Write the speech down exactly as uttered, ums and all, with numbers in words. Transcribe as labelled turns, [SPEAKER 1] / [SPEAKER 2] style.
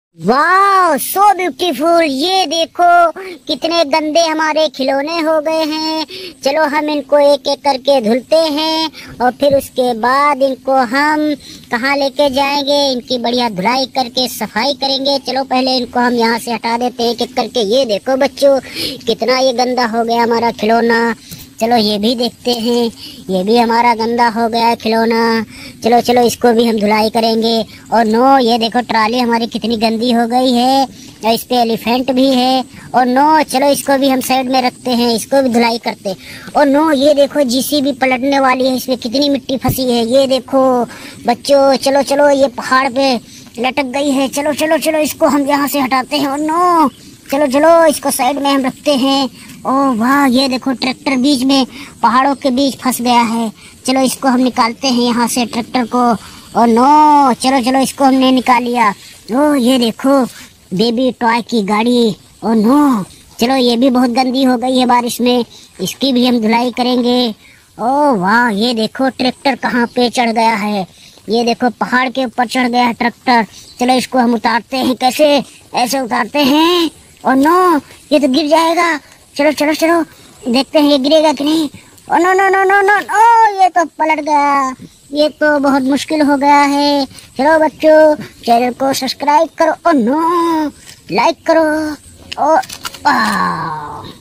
[SPEAKER 1] वाह, so beautiful. ये देखो कितने गंदे हमारे खिलौने हो गए हैं। चलो हम इनको एक एक करके धुलते हैं और फिर उसके बाद इनको हम कहाँ लेके जाएंगे, इनकी बढ़िया धुलाई करके सफाई करेंगे। चलो पहले इनको हम यहाँ से हटा देते हैं एक एक करके। ये देखो बच्चों कितना ये गंदा हो गया हमारा खिलौना। चलो ये भी देखते हैं, ये भी हमारा गंदा हो गया है खिलौना। चलो चलो इसको भी हम धुलाई करेंगे। और नो, ये देखो ट्रॉली हमारी कितनी गंदी हो गई है और इस पे एलिफेंट भी है। और नो, चलो इसको भी हम साइड में रखते हैं, इसको भी धुलाई करते हैं। और नो, ये देखो जीसीबी पलटने वाली है, इसमें कितनी मिट्टी फंसी है। ये देखो बच्चों, चलो चलो ये पहाड़ पे लटक गई है। चलो चलो चलो इसको हम यहाँ से हटाते हैं। और नो, चलो चलो इसको साइड में हम रखते हैं। ओह वाह, ये देखो ट्रैक्टर बीच में पहाड़ों के बीच फंस गया है। चलो इसको हम निकालते हैं यहाँ से ट्रैक्टर को। और नो, चलो चलो इसको हमने निकाल लिया। ओह ये देखो बेबी टॉय की गाड़ी। और नो, चलो ये भी बहुत गंदी हो गई है बारिश में, इसकी भी हम धुलाई करेंगे। ओह वाह, ये देखो ट्रैक्टर कहाँ पे चढ़ गया है। ये देखो पहाड़ के ऊपर चढ़ गया है ट्रैक्टर। चलो इसको हम उतारते हैं। कैसे? ऐसे उतारते हैं। और नो, ये तो गिर जाएगा। चलो चलो चलो देखते हैं ये गिरेगा कि नहीं। Oh no no no no no no, ये तो पलट गया। ये तो बहुत मुश्किल हो गया है। चलो बच्चों, चैनल को सब्सक्राइब करो। ओ नो, लाइक करो। ओ वाह।